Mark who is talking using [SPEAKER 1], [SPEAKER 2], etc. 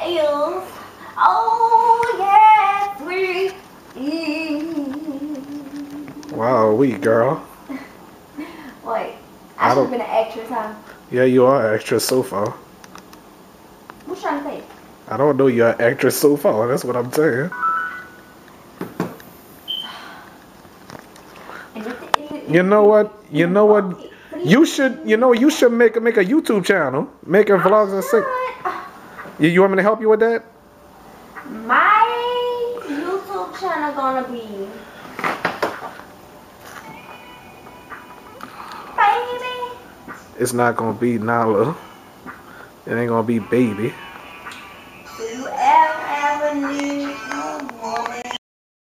[SPEAKER 1] is, oh yeah, sweet.
[SPEAKER 2] Wow, we girl.
[SPEAKER 1] Wait, I should have been an actress, huh?
[SPEAKER 2] Yeah, you are an actress so far.
[SPEAKER 1] What you trying to say?
[SPEAKER 2] I don't know you're an actress so far. That's what I'm saying. You know what? You know what? You should. You know you should make a YouTube channel, making vlogs and sing. You want me to help you with that?
[SPEAKER 1] My YouTube channel gonna be baby.
[SPEAKER 2] It's not gonna be Nala. It ain't gonna be baby.